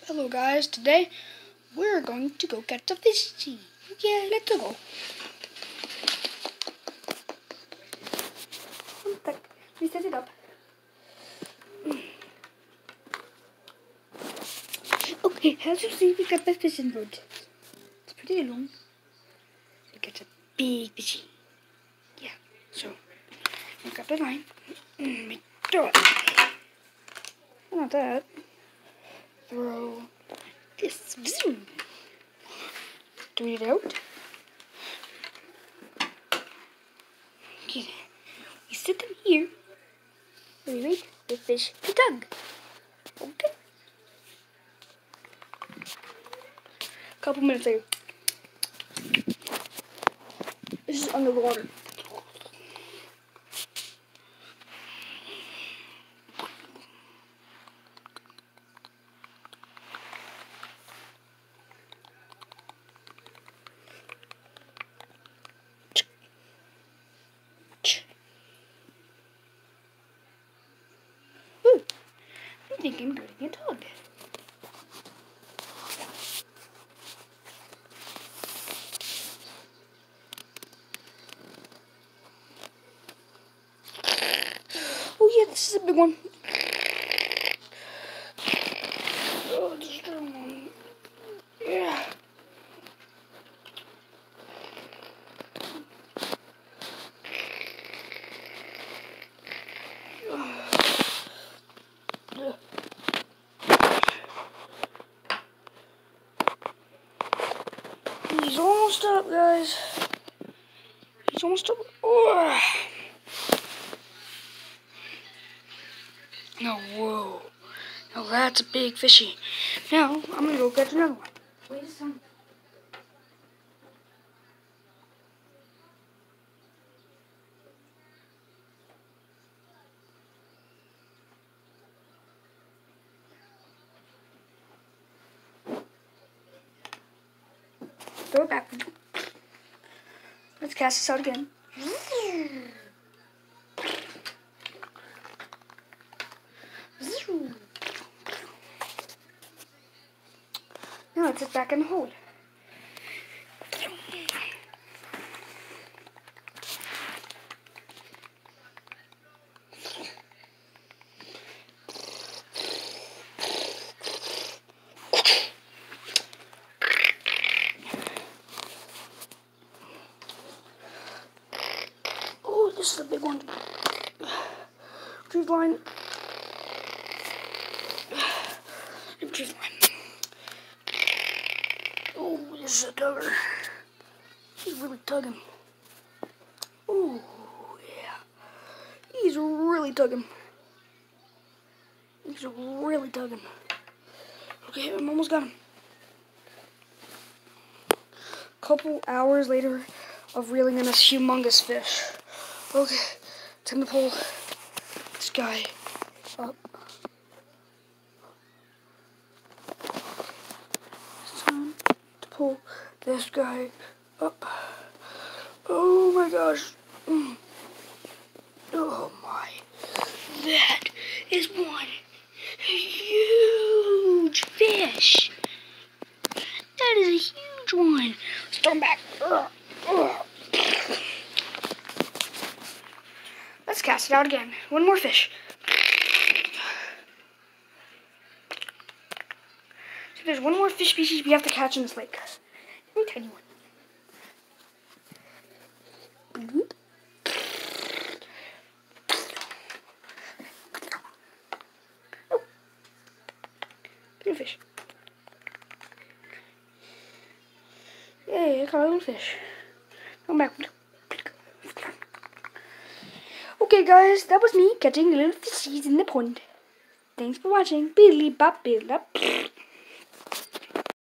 Hello guys, today we're going to go catch a fishy. Yeah, let's go. One sec, let me set it up. Okay, as you see, we got the fishing rod. It's pretty long. We catch a big fishy. Yeah, so we got the line. We throw it. Not that. Throw this. Zoom. Throw it out. Okay. We sit them here. We wait for the fish to tug. Okay. A couple minutes later. This is underwater. I think I'm getting a tug. Oh yeah, this is a big one. Oh, this is a strong one. Yeah. He's almost up, guys. He's almost up. Oh. No, whoa. Now that's a big fishy. Now, I'm going to go catch another one. Wait a second. Throw it back. Let's cast this out again. Now let's sit back in the hole. Oh, this is a big one. Retrieve line. Retrieve line. Oh, this is a tugger. He's really tugging. Oh, yeah. He's really tugging. He's really tugging. Okay, I'm almost got him. Couple hours later of reeling in this humongous fish. Okay, time to pull this guy up. It's time to pull this guy up. Oh my gosh. Oh my. That is one huge fish. That is a huge one. Let's throw him back. Let's cast it out again. One more fish. So there's one more fish species we have to catch in this lake. Very tiny one. Oh. Little fish. Yay, I caught a little fish. Come back. Okay guys, that was me catching little fishies in the pond. Thanks for watching. Biddly bop, biddly bop.